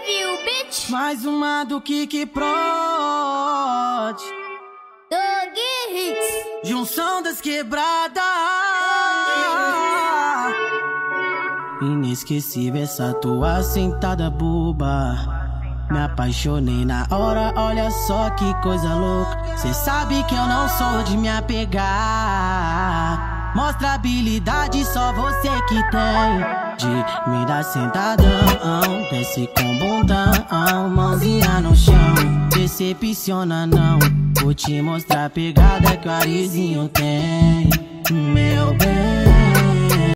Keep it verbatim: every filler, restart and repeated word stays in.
you, bitch. Mais uma do Kiki Prod. Dog Hits. Junção das quebradas. Inesquecível essa tua sentada boba. Me apaixonei na hora, olha só que coisa louca. Cê sabe que eu não sou de me apegar. Mostra habilidade, só você que tem. De me dar sentadão, desce com bundão, mãozinha no chão. Decepciona não, vou te mostrar a pegada que o Arizinho tem. Meu bem,